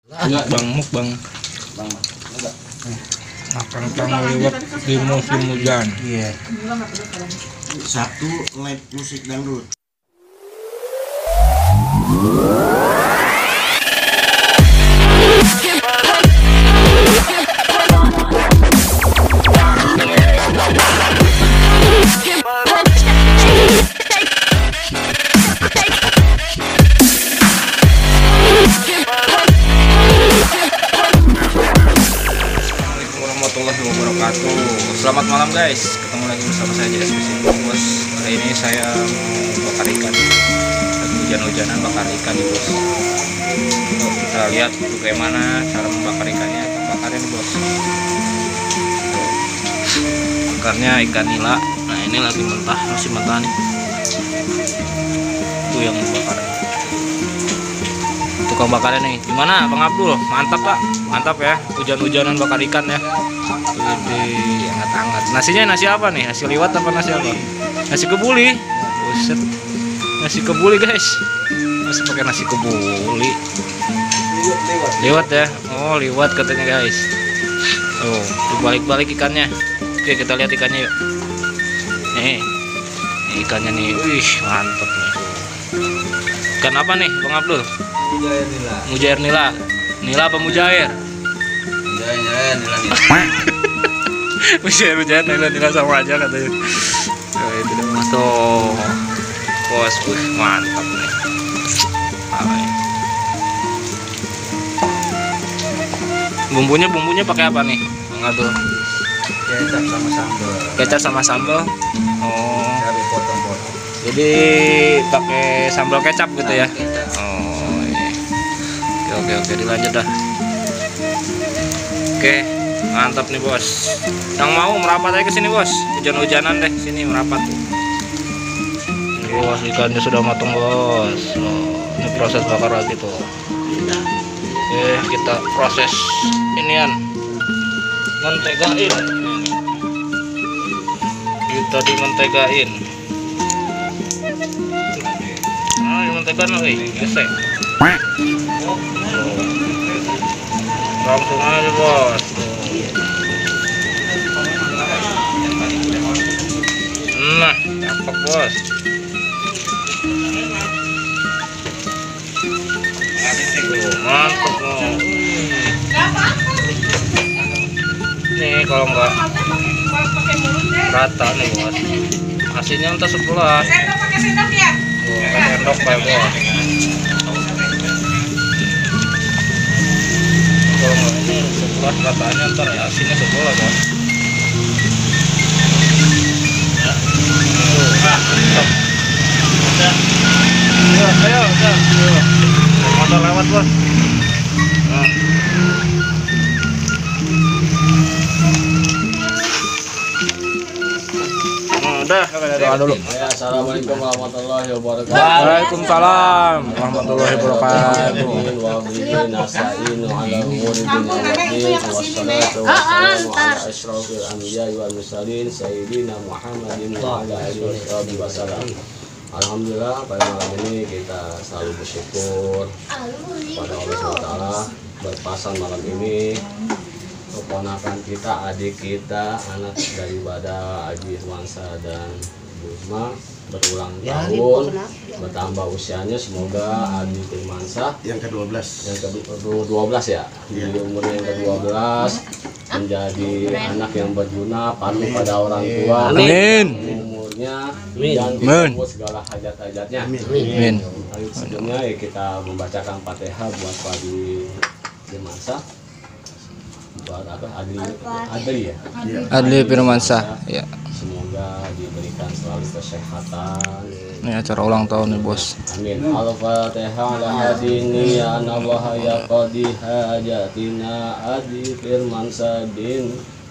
Bang mukbang. Makan liwat di musim hujan. Iya. Sabtu live musik dangdut. Warahmatullahi wabarakatuh. Selamat malam guys, ketemu lagi bersama saya JS Fishing Bos. Hari ini saya mau bakar ikan. Lagi hujan-hujanan bakar ikan nih bos. Yuk, kita lihat bagaimana cara membakar ikannya. Kita bakarnya nih bos. Tuh. Bakarnya ikan nila. Nah ini lagi mentah, masih mentah nih. Itu yang bakar. Tukang bakarnya nih, gimana Bang Abdul? Mantap Pak, mantap ya. Hujan-hujanan bakar ikan ya. Ini hangat-hangat. Nasinya nasi apa nih? Nasi liwat apa nasi apa? Nasi kebuli. Buset. Nasi kebuli guys. Masih pakai nasi kebuli. Liwat ya. Oh liwat katanya guys. Oh dibalik-balik ikannya. Oke kita lihat ikannya yuk. Nih ikannya nih. Wih mantap nih. Ikan apa nih Bang Abdul? Mujair nila. Mujair nila. Nila apa mujair? Mujair nila. Mujair nila sama aja katanya. Oh, itu mas tuh. Bos, mantap nih. Bumbunya pakai apa nih? Bang Abdul? Kecap sama sambal. Kecap sama sambal. Oh. Cari potong-potong. Jadi pakai sambal kecap gitu ya? Oh, iya. Oke, dilanjut dah. Oke, mantap nih bos. Yang mau merapat aja ke sini bos. Hujan-hujanan deh, sini merapat. Ini bos, ikannya sudah matang bos. Oh, ini proses bakar lagi tuh. Oke, kita proses inian mentegain. Kita dimentegain. Mentegan nih, gesek. Langsung aja bos. Nah, cakep bos. Mantap bos. Nih kalau nggak rata nih bos. Asinnya entah sebelah. Sendok kayak bos. Kalau nggak ini sebelah rataannya ntar ya asinnya sebelah bos. Ayo, udah. Motor lewat bos. Nah. Udah, doa dulu. Assalamualaikum warahmatullahi wabarakatuh. Waalaikumsalam warahmatullahi wabarakatuh. Alhamdulillah pada malam ini kita selalu bersyukur pada Allah SWT berpasan malam ini keponakan kita, adik kita, anak daripada Haji Irwansa dan Bu Isma berulang tahun, bertambah usianya. Semoga Haji Irwansa yang ke-12 ya, di umurnya yang ke-12 menjadi anak yang berguna, patuh pada orang tua, Amin. umurnya dan ditembus segala hajat-hajatnya. Amin. Sebelumnya ya kita membacakan Fatihah buat Haji Irwansa. Buat apa? Adli ya? Adli Firmansyah ya. Semoga diberikan selalu kesehatan. Ini acara ulang tahun nih bos. Amin. Al-Fatihah ala hadini ya anallaha ya qadi hajatina Adli Firmansyah bin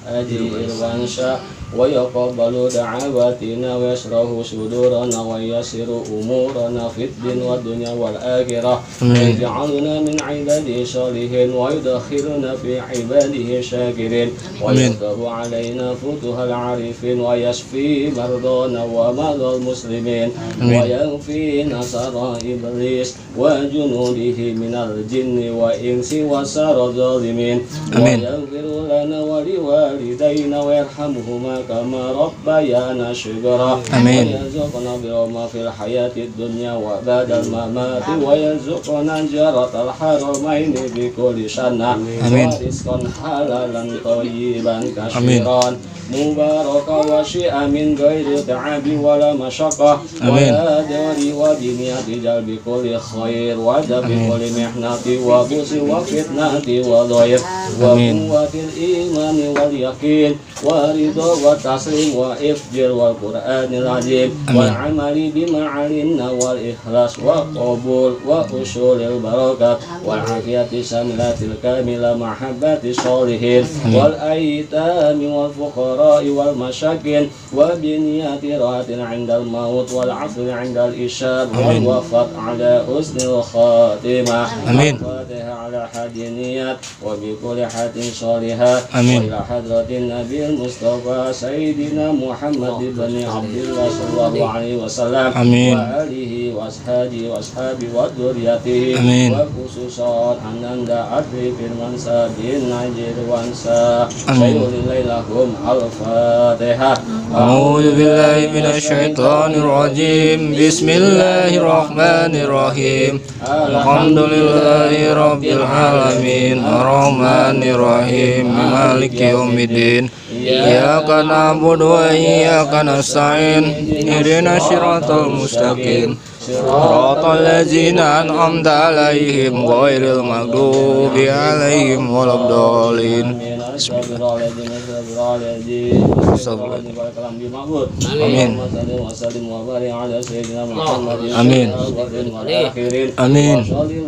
أجل وانشاء ويقبل دعواتنا ويشرح صدورنا ويسر أمورنا في الدين والدنيا والآخرة ويجعلنا من عباده صالحين ويدخلنا في عباده شاكرين ويفتح علينا فتوح العارفين ويشفي مرضانا ومرضى المسلمين وينفي نصر إبليس وجنوده من الجن والإنس وسر الظالمين ويغفر لنا ولوالدينا ويرحمهما كما ربيانا صغارا ويرزقنا برحمة في الحياة الدنيا وبعد الممات ويرزقنا جارة الحرمين بكل سنة ورزقا حلالا طيبا كثيرا مباركا وشيئا من غير تعب ولا مشقة ولا دار ودنيا بجلب كل خير ودفع كل محنة وبؤس وفتنة وضيق وقوة الإيمان واليقين ورضا والتسليم وإفجار والقرآن العظيم والعمل بما علمنا والإخلاص والقبول وأصول البركة والعافية الشاملة الكاملة محبة الصالحين والأيتام والفقراء والمساكين وبنية راحة عند الموت والعفو عند الإشاب والوفاة على حسن الخاتمة الفاتحة على حد النيات وبكل حد صالحة وإلى حضرة النبي المصطفى سيدنا محمد بن عبد الله صلى الله عليه وسلم وآله وأصحابه وذريته وخصوصا أنند أدري في المنسى بالنجر وانسى سير ليلهم الفاتحة. أعوذ بالله من الشيطان الرجيم. بسم الله الرحمن الرحيم. الحمد لله رب العالمين الرحمن الرحيم مالك يوم الدين إياك نعبد وإياك نستعين اهدنا الصراط المستقيم صراط الذين أنعمت عليهم غير المغضوب عليهم ولا الضالين. Amin. Amin. Amin.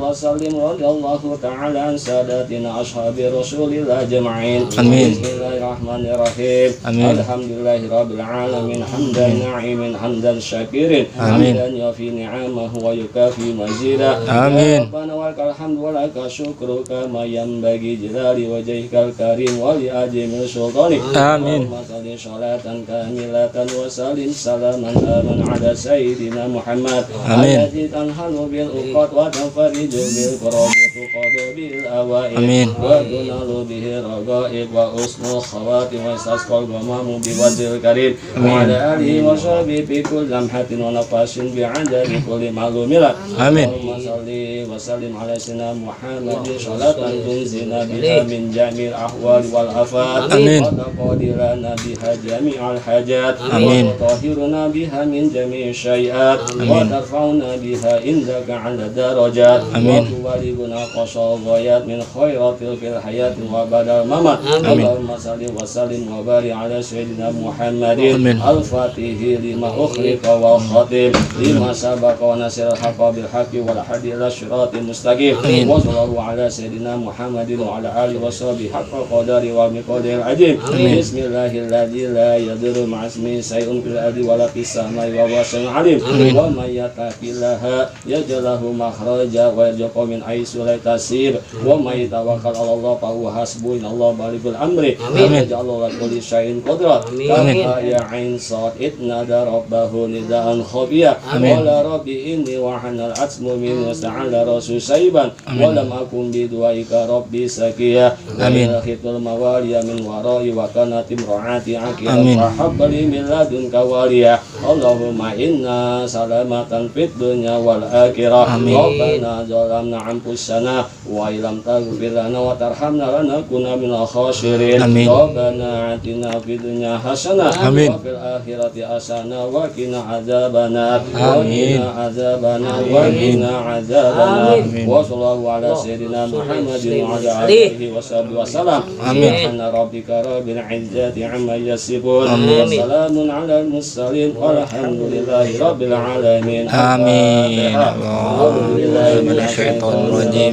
Amin. Bismillahirrahmanirrahim. Alhamdulillahirabbil alamin hamdan na'imin hamdan syakirin hamdan yafi ni'amahu wa yukafi mazida. Amin. Rabbana walakal hamdu wa lakal syukru kama yanbaghi jalali wajhikal karim wa li ajmi sultani. Amin. Salatan kamilatan wa salim salaman aman ala sayyidina Muhammad. Amin. Alladzi tanhalu bil uqad wa tanfariju bil qurabati qadu bil awaid. Amin. Wa tunalu bihi ragaib wa usnul khawatim wa sasqal gamamu bi wajhil karim wa ala alihi wa sahbihi bi kulli lamhatin wa nafasin bi adadi kulli ma'lumilat. Amin. Allahumma salli wa sallim ala sayyidina Muhammadin salatan tunzina biha min jamil ahwal wal afat. Amin. Wa taqdirana biha jami'al hajat. Amin. Wa tahhiruna biha min jami'i syai'at. Wa tarfa'una biha indaka 'ala darajat. Amin. Wa tubaliguna qasal ghayat min khairatil fil hayati wa badal mamat. Allahumma salli wa sallim wa barik ala sayyidina Muhammadin al-fatihi lima ukhliqa wal khatim lima sabaqa wa nasir al-haqqa bil haqqi wal hadi ila siratil mustaqim. Wa sallallahu ala sayyidina Muhammadin wa ala alihi wa sahbihi haqqa qadari wa miqdaril azim. Bismillahilladzi la yadurru ma'asmihi shay'un fil ardi wa la fis samai wa huwa samiul alim. Wa may yattaqillaha yaj'al lahu makhraja wa yarzuqhu min haitsu la yahtasib. Wa may tawakkal 'ala Allah fa huwa hasbuhu innallaha balighul amri. Yaj'alu ala kulli syai'in qadra. Kama ya 'ain sad idnada rabbahu nidaan khafiya. Qala rabbi inni wa hanal atsmu min wasta'ala rasul sayban wa lam akun bi du'aika rabbi sakiya. Amin. Khitul mawaliya min warai wa kanat imraati aqila fa habbali min ladunka waliya. Allahumma inna salamatan fid dunya wal akhirah. Rabbana zalamna anfusana wa illam taghfir lana wa tarhamna lanakunanna minal khasirin. Rabbana atina fid dunya hasanah wa fil akhirati hasanah wa qina adzabannar. Wa qina adzabannar wa qina adzabannar. Wa sallallahu ala sayyidina Muhammadin wa ala alihi wa sahbihi wasallam. Subhana rabbika rabbil izzati amma yasifun. Wa salamun ala al mursalin walhamdulillahi rabbil alamin. Amin. A'udzu billahi minasyaitonir rajim. Bismillah.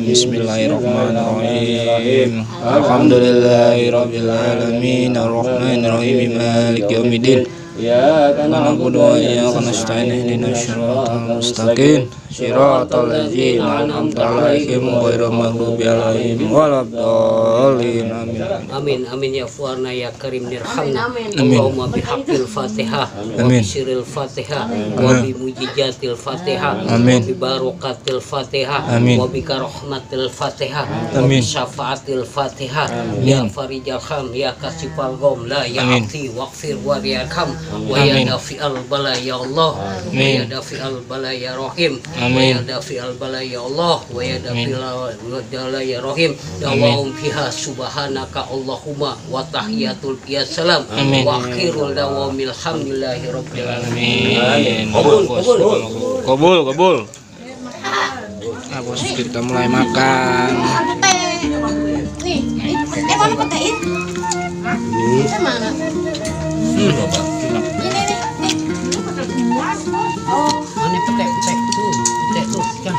Bismillahirrahmanirrahim. Alhamdulillahirabbil alamin arrahmanir rahim maliki yaumiddin. Iyyaka na'budu wa iyyaka nasta'in ihdinas siratal mustaqim siratal ladzina an'amta 'alaihim ghairil maghdubi 'alaihim waladdallin. Amin amin ya fuarna ya karim nirhamna. Allahumma bihaqqil Fatihah wa bisiril Fatihah wa bi mujizatil Fatihah wa bi barakatil Fatihah wa bi karahmatil Fatihah wa bi syafaatil Fatihah ya farijal kham ya kasifal gham la ya afi waghfir warhamham wa ya dafi'al bala ya Allah wa ya dafi'al bala ya rahim wa ya dafi'al bala ya Allah wa ya dafi'al bala ya rahim dawahum fiha subhanaka Allahumma wa tahiyatul salam wa akhirul dawamil hamdulillahi rabbil alamin. Kabul. Nah, bos, kita mulai makan. Mana petain? Ini mana? Ini petek tuh kan.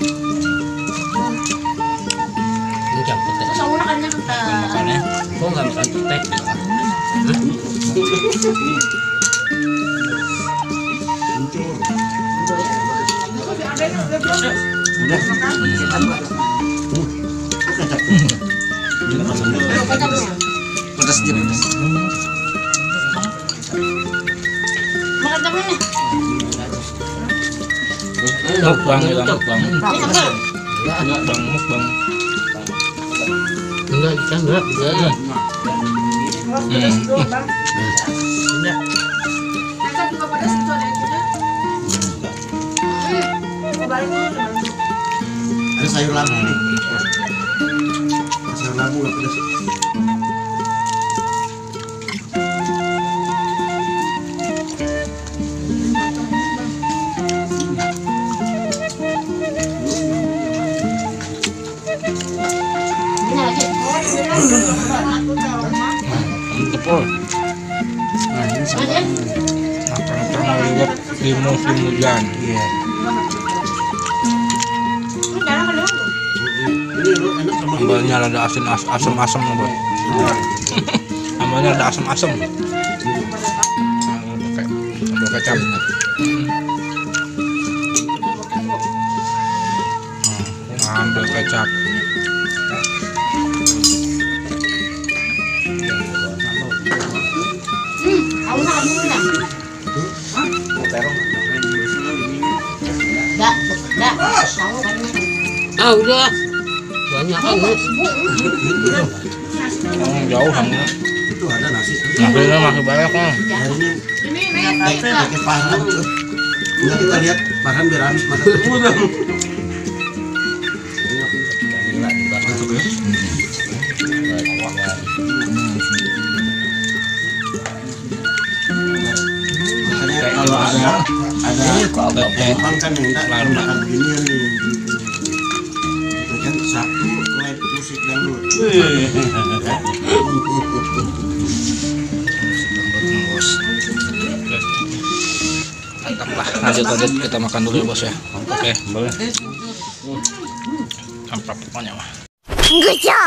Enggak petek. Makannya. Kok enggak makan petek? Pedas jenis. Makan tangan nih. Mukbang. Enggak. Kakak juga pada situ ada juga. Balik dulu. Ada sayur labu nih. Sayur labu nggak pedas. Tepul. Nah, ini sama. Makan liwat di musim hujan. Iya. Sambalnya ada asam-asam loh. Sambalnya ada asam-asam. Sambal kecap. Sambal kecap. Udah. Banyak banget. Jauh hannya. Itu ada nasi. Nasinya masih banyak kan. Ini Pakai parang tuh. Enggak, kita lihat parang biar habis makan. Ada orang kan yang enggak makan begini nih. Kan Sabtu live musik dangdut. Mantap lah. Lanjut kita makan dulu ya bos ya. Oke, boleh. Mantap pokoknya mah. Good job.